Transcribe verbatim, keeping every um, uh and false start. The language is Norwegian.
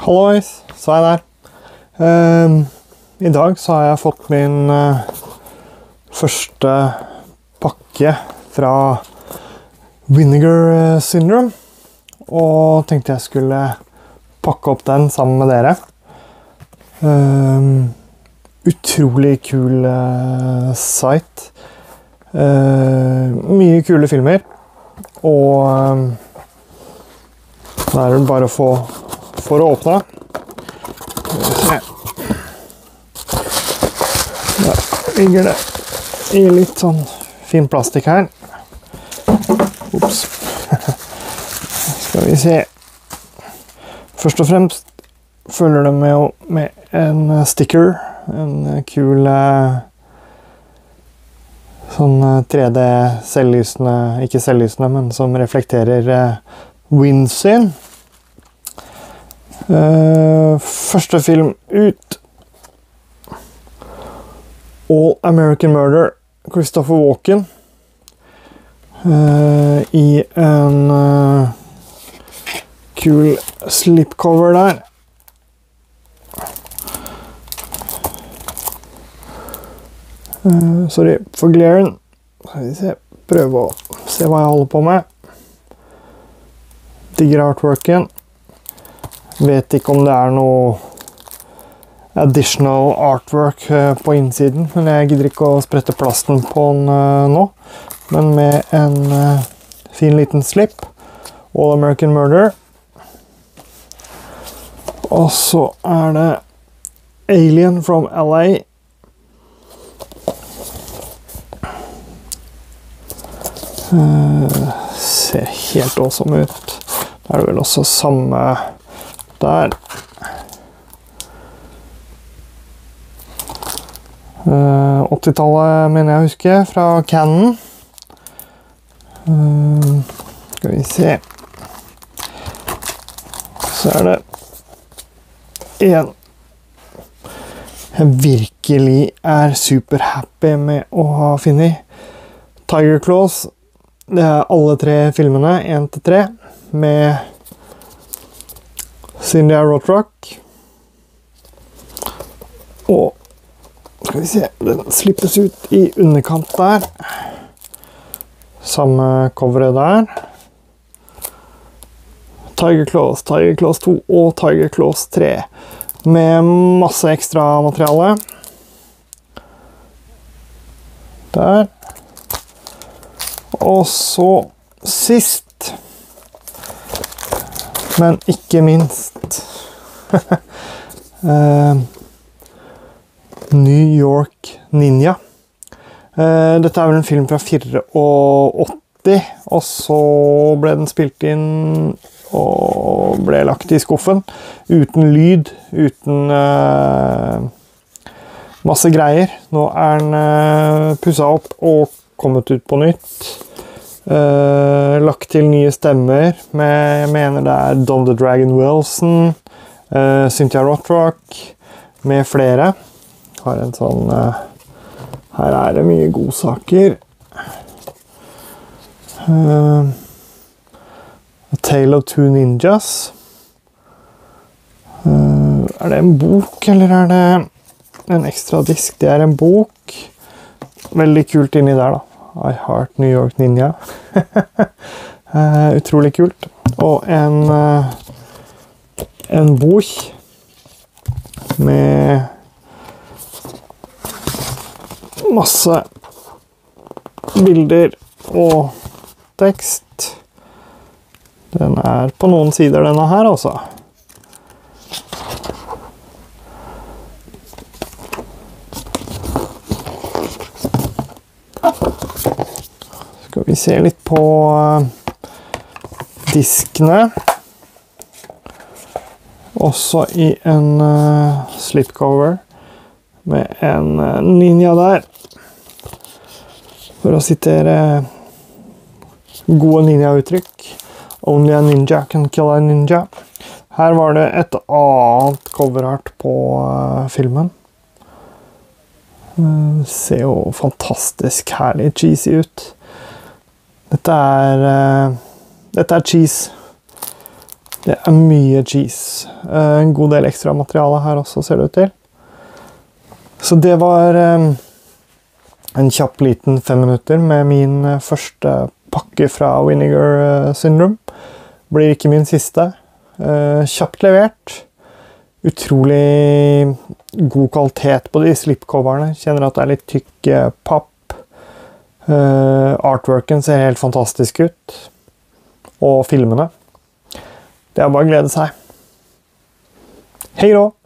Hallois, Svein her. Um, I dag så har jeg fått min uh, første pakke fra Vinegar Syndrome, og tenkte jeg skulle pakke opp den sammen med dere. Um, utrolig kul uh, site. Uh, mye kule filmer, og um, da er det bare å få for å åpne. Da ligger det i litt sånn fin plastikk her. Ups. Skal vi se. Først og fremst følger det med, med en sticker, en kul sånn tre D selvlysende, ikke selvlysende, men som reflekterer windsyn. Uh, første film ut. All American Murder, Christopher Walken. Uh, I en uh, kul slipcover der. Uh, sorry for glaren. Skal vi se, prøve å se hva jeg holder på med. Digger artworken. Vet ikke om det er noe additional artwork på innsiden, men jeg gidder ikke å sprette plasten på den nå. Men med en fin liten slip. All American Murder. Og så er det Alien from L A. Uh, ser helt awesome ut. Da er det vel også samme der. Uh, åttitallet mener jeg husker, fra Canon. Uh, skal vi se. Så er det en jeg virkelig er super happy med å ha funnet. Tiger Claws. Det er alle tre filmene, en til tre, med Cynthia Rothrock. Og skal vi se, den slippes ut i underkant der. Samme coveret der. Tiger Claws, Tiger Claws to og Tiger Claws tre. Med masse ekstra materiale. Der. Og så sist, men ikke minst, uh, New York Ninja. Uh, dette er vel en film fra åttifire, og så ble den spilt inn og ble lagt i skuffen, uten lyd, uten uh, masse greier. Nå er den uh, pusset opp og kommet ut på nytt. Uh, lagt til nye stemmer, med, jeg mener det er Don the Dragon Wilson, uh, Cynthia Rothrock, med flere. Har en sånn, uh, her er det mye godsaker. Uh, A Tale of Two Ninjas. Uh, er det en bok, eller er det en ekstra disk? Det er en bok. Veldig kult inni der da. I Heart New York Ninja. uh, utrolig kult. Og en, uh, en bok med masse bilder og tekst. Den er på noen sider denne her, altså. Skal vi se litt på diskene. Også i en uh, slipcover med en uh, ninja der. For å sitere gode ninja-uttrykk. Only a ninja can kill a ninja. Her var det et annet coverart på uh, filmen. Uh, ser jo fantastisk herlig cheesy ut. Dette er, uh, dette er cheese. Det er mye cheese. En god del ekstra materiale her også, ser det ut til. Så det var en kjapp liten fem minutter med min første pakke fra Vinegar Syndrome. Blir ikke min siste. Kjapt levert. Utrolig god kvalitet på de slipcoverne. Kjenner at det er litt tykk papp. Artworken ser helt fantastisk ut. Og filmene. Det er bare å glede seg. Hei då!